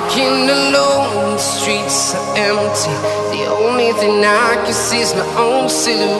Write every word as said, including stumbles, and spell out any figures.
Walking alone, the streets are empty. The only thing I can see is my own silhouette.